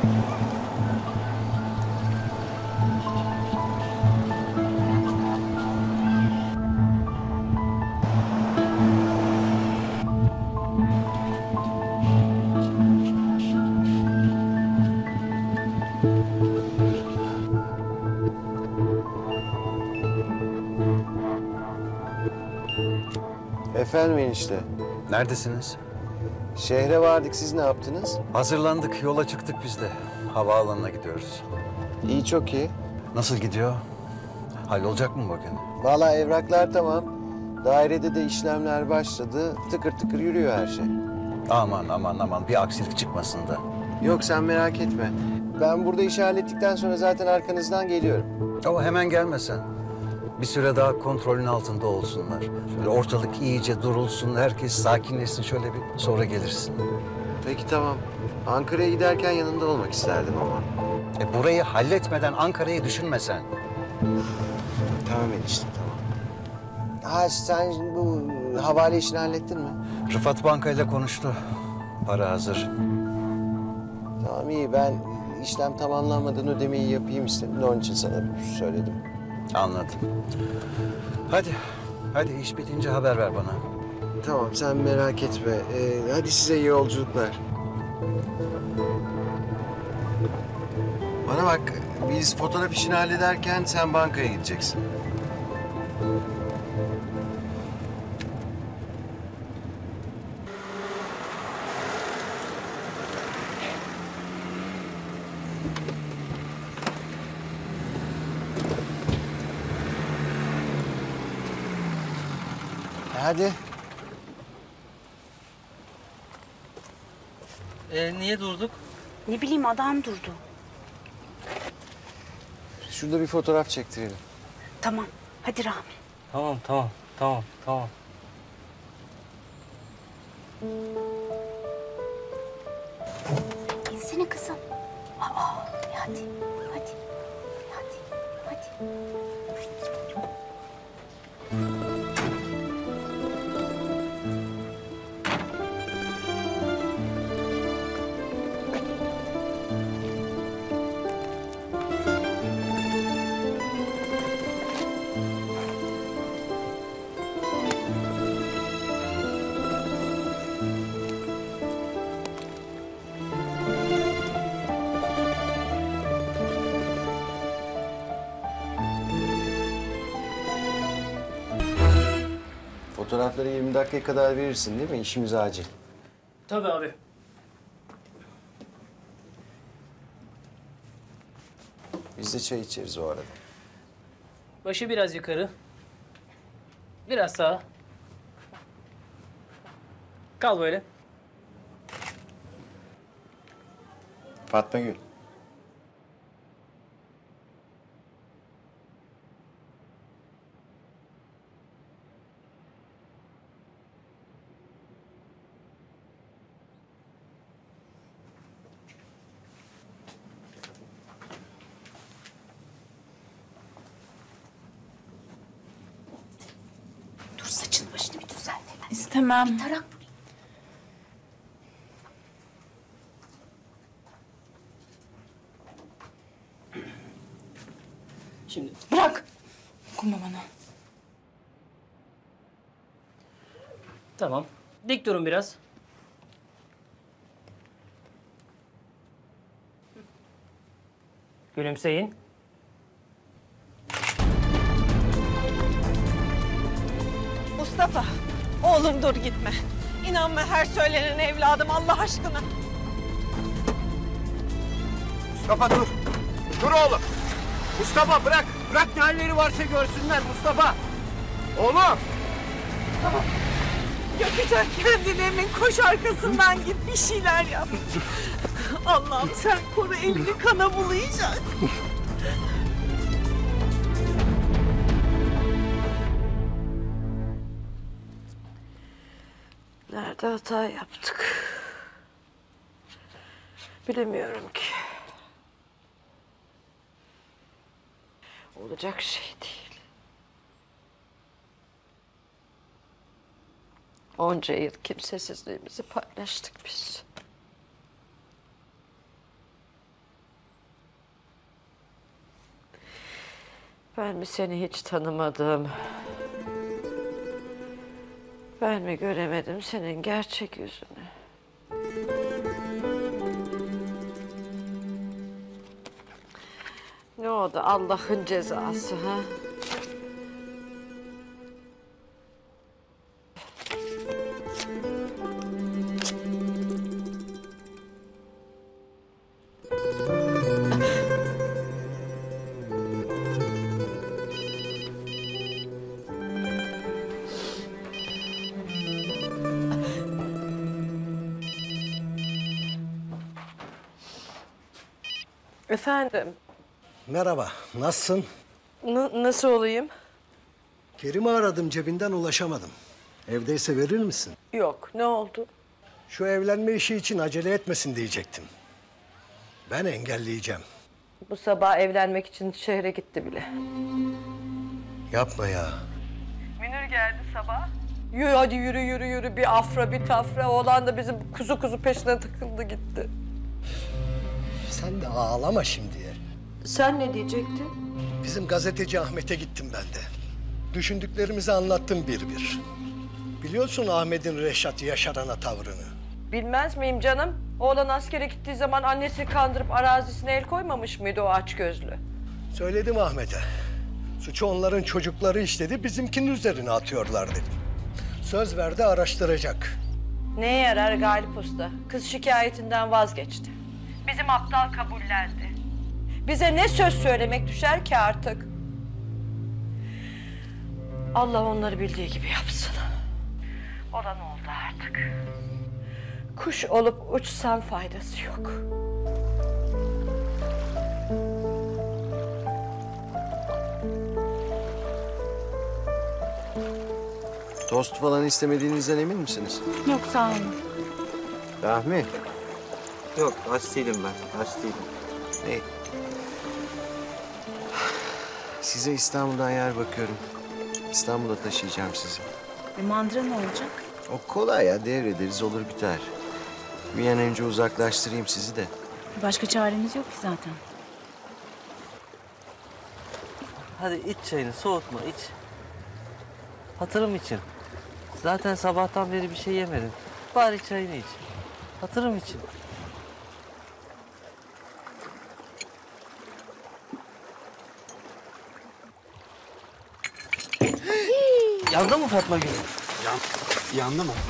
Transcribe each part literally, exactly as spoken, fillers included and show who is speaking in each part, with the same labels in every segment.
Speaker 1: Efendim enişte.
Speaker 2: Neredesiniz?
Speaker 1: Şehre vardık. Siz ne yaptınız?
Speaker 2: Hazırlandık, yola çıktık biz de. Havaalanına gidiyoruz.
Speaker 1: İyi, çok iyi.
Speaker 2: Nasıl gidiyor? Hallolacak mı bugün?
Speaker 1: Vallahi evraklar tamam. Dairede de işlemler başladı. Tıkır tıkır yürüyor her şey.
Speaker 2: Aman aman aman, bir aksilik çıkmasın da.
Speaker 1: Yok, sen merak etme. Ben burada işi hallettikten sonra zaten arkanızdan geliyorum.
Speaker 2: O hemen gelmesen. Bir süre daha kontrolün altında olsunlar. Şöyle ortalık iyice durulsun, herkes sakinleşsin şöyle bir, sonra gelirsin.
Speaker 1: Peki tamam. Ankara'ya giderken yanında olmak isterdim ama.
Speaker 2: E burayı halletmeden Ankara'yı düşünmesen.
Speaker 1: Tamam enişte, tamam. Ha, sen bu havale işini hallettin mi?
Speaker 2: Rıfat bankayla konuştu. Para hazır.
Speaker 1: Tamam, iyi. Ben işlem tamamlanmadan ödemeyi yapayım istedim. Onun için sana söyledim.
Speaker 2: Anladım. Hadi, hadi iş bitince haber ver bana.
Speaker 1: Tamam, sen merak etme. Ee, hadi size iyi yolculuklar. Bana bak, biz fotoğraf işini hallederken sen bankaya gideceksin. Hadi.
Speaker 3: Ee, niye durduk?
Speaker 4: Ne bileyim, adam durdu.
Speaker 1: Şurada bir fotoğraf çektirelim.
Speaker 4: Tamam, hadi Rahmi.
Speaker 3: Tamam, tamam, tamam, tamam.
Speaker 4: İnsene kızım. Aa, hadi, hadi, hadi, hadi.
Speaker 1: Fotoğrafları yirmi dakikaya kadar verirsin değil mi? İşimiz acil.
Speaker 3: Tabii abi.
Speaker 1: Biz de çay içeriz o arada.
Speaker 3: Başı biraz yukarı. Biraz sağa. Kal böyle.
Speaker 1: Fatma Gül.
Speaker 4: Dur, saçını başını bir düzelt.
Speaker 5: İstemem.
Speaker 4: Tarak.
Speaker 3: Şimdi
Speaker 5: Bırak. Dokunma bana.
Speaker 3: tamam. Dik durun biraz. Gülümseyin.
Speaker 6: Mustafa, oğlum dur gitme. İnanma her söylenen evladım Allah aşkına.
Speaker 7: Mustafa dur. Dur oğlum. Mustafa bırak. Bırak ne halleri varsa görsünler Mustafa. Oğlum.
Speaker 6: Yakacak kendini Emin, koş arkasından git bir şeyler yap. Allah'ım sen koru, elini kana bulayacak.
Speaker 8: Nerede hata yaptık? Bilemiyorum ki. Olacak şey değil. Onca yıl kimsesizliğimizi paylaştık biz. Ben mi seni hiç tanımadım? Ben mi göremedim senin gerçek yüzünü? Ne oldu Allah'ın cezası ha? Efendim,
Speaker 9: Merhaba, nasılsın?
Speaker 8: n- nasıl olayım?
Speaker 9: Kerim'i aradım, cebinden ulaşamadım. Evdeyse verir misin?
Speaker 8: Yok, ne oldu?
Speaker 9: Şu evlenme işi için acele etmesin diyecektim. Ben engelleyeceğim.
Speaker 8: Bu sabah evlenmek için şehre gitti bile.
Speaker 9: Yapma ya.
Speaker 8: Münir geldi sabah. Yürü hadi yürü yürü yürü bir afra bir tafra. Oğlan da bizim kuzu kuzu peşine takıldı gitti.
Speaker 9: Sen de ağlama şimdi.
Speaker 8: Sen ne diyecektin?
Speaker 9: Bizim gazeteci Ahmet'e gittim ben de. Düşündüklerimizi anlattım bir bir. Biliyorsun Ahmet'in Reşat Yaşaran'a tavrını.
Speaker 8: Bilmez miyim canım? Oğlan askere gittiği zaman annesini kandırıp arazisine el koymamış mıydı o açgözlü?
Speaker 9: Söyledim Ahmet'e. Suçu onların çocukları işledi, bizimkinin üzerine atıyorlar dedim. Söz verdi araştıracak.
Speaker 8: Neye yarar Galip Usta? Kız şikayetinden vazgeçti. Bizim aptal kabullendi. Bize ne söz söylemek düşer ki artık? Allah onları bildiği gibi yapsın. Olan oldu artık. Kuş olup uçsam faydası yok.
Speaker 1: Tost falan istemediğinizden emin misiniz?
Speaker 4: Yok sağ olun.
Speaker 1: Rahmi.
Speaker 7: Yok aç değilim ben. Aç değilim.
Speaker 1: İyi. Size İstanbul'dan yer bakıyorum. İstanbul'a taşıyacağım sizi.
Speaker 4: E, mandıra ne olacak?
Speaker 1: O kolay ya, devrederiz olur biter. Bir an önce uzaklaştırayım sizi de.
Speaker 4: Başka çaremiz yok ki zaten.
Speaker 10: Hadi iç çayını, soğutma iç. Hatırım için. Zaten sabahtan beri bir şey yemedin. Bari çayını iç. Hatırım için. Yandı mı Fatma Gül?
Speaker 7: Yandı mı?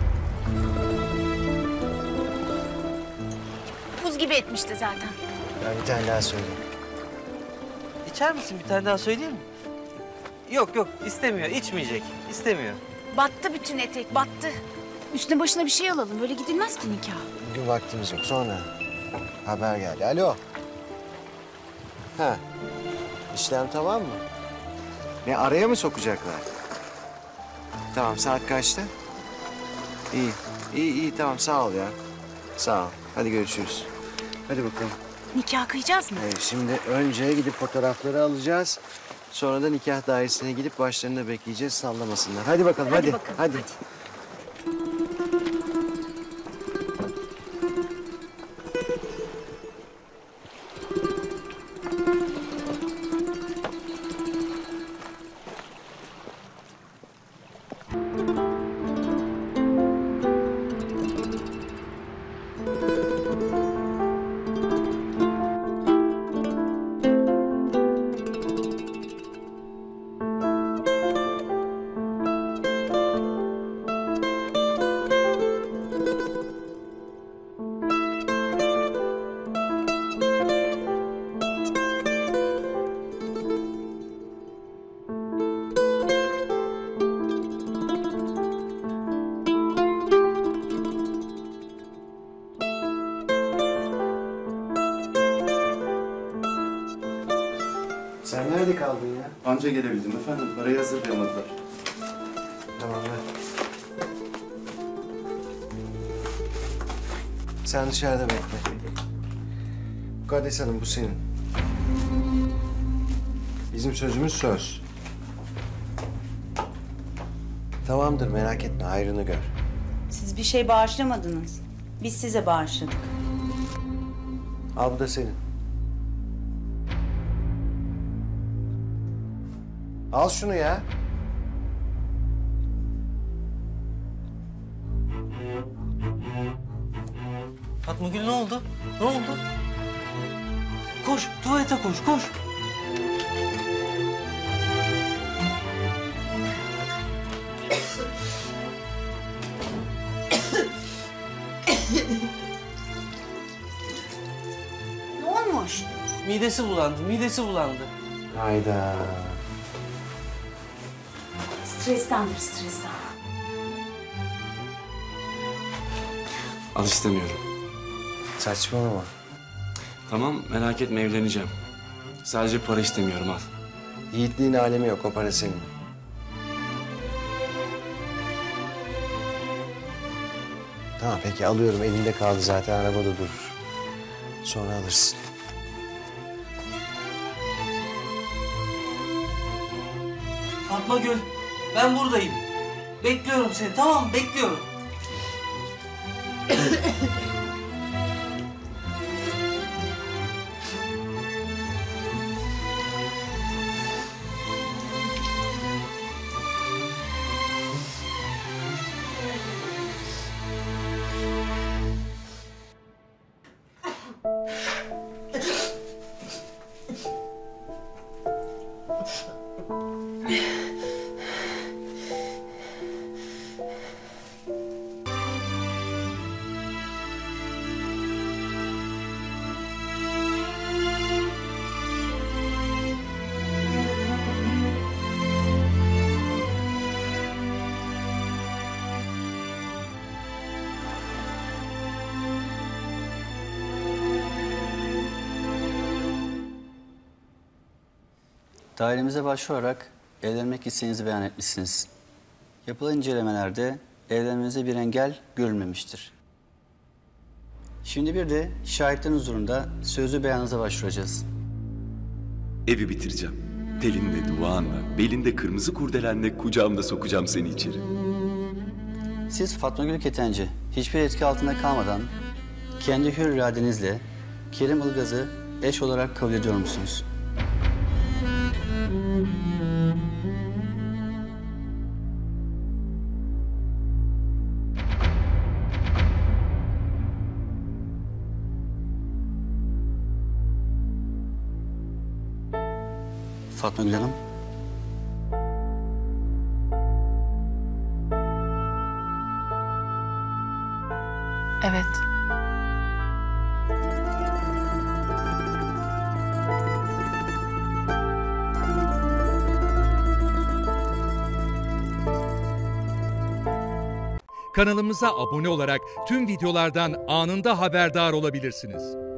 Speaker 4: Buz gibi etmişti zaten.
Speaker 1: Ben bir tane daha söyleyeyim.
Speaker 10: İçer misin? Bir tane daha söyleyeyim mi? Yok yok istemiyor, içmeyecek. İstemiyor.
Speaker 4: Battı bütün etek battı. Üstüne başına bir şey alalım. Böyle gidilmez ki nikah.
Speaker 1: Bugün vaktimiz yok. Sonra haber geldi. Alo. Ha. İşlem tamam mı? Ne araya mı sokacaklar? Tamam saat kaçta? İyi. İyi iyi tamam sağ ol ya. Sağ ol. Hadi görüşürüz. Hadi bakalım.
Speaker 4: Nikah kıyacağız mı?
Speaker 1: Evet, şimdi önce gidip fotoğrafları alacağız. Sonra da nikah dairesine gidip başlarında bekleyeceğiz sallamasınlar. Hadi bakalım hadi.
Speaker 4: Hadi bakalım,
Speaker 1: hadi.
Speaker 4: hadi.
Speaker 1: Sen nerede kaldın ya?
Speaker 11: Anca gelebildim efendim. Parayı hazırlayamadılar.
Speaker 1: Tamam ver. Sen dışarıda bekle. Mukaddes Hanım bu senin. Bizim sözümüz söz. Tamamdır merak etme hayrını gör.
Speaker 12: Siz bir şey bağışlamadınız. Biz size bağışladık.
Speaker 1: Al bu da senin. Al şunu ya.
Speaker 10: Fatma Gül ne oldu? Ne oldu? Koş, tuvalete koş, koş.
Speaker 12: Ne olmuş?
Speaker 10: Midesi bulandı, midesi bulandı.
Speaker 1: Hayda.
Speaker 12: Strestendir, stresten.
Speaker 13: Al istemiyorum.
Speaker 1: Saçmalama.
Speaker 13: Tamam merak etme evleneceğim. Sadece para istemiyorum al.
Speaker 1: Yiğitliğin alemi yok, o para senin. Tamam peki alıyorum, elinde kaldı zaten, arabada durur. Sonra alırsın.
Speaker 10: Fatma Gül, ben buradayım. Bekliyorum seni, tamam mı? Bekliyorum.
Speaker 14: Dairemize başvurarak evlenmek isteğinizi beyan etmişsiniz. Yapılan incelemelerde evlenmenize bir engel görülmemiştir. Şimdi bir de şahitlerin huzurunda sözlü beyanınıza başvuracağız.
Speaker 15: Evi bitireceğim. Telinle, duanla, belinde kırmızı kurdelenle kucağımda sokacağım seni içeri.
Speaker 14: Siz Fatma Gül Ketenci hiçbir etki altında kalmadan kendi hür iradenizle Kerim Ilgaz'ı eş olarak kabul ediyor musunuz? Fatma Gül Hanım.
Speaker 5: Evet.
Speaker 16: Kanalımıza abone olarak tüm videolardan anında haberdar olabilirsiniz.